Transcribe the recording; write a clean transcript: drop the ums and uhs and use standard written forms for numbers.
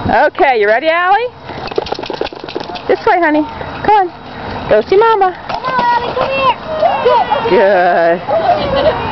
Okay, you ready, Allie? This way, honey. Come on. Go see Mama. Come on, Allie, come here. Good.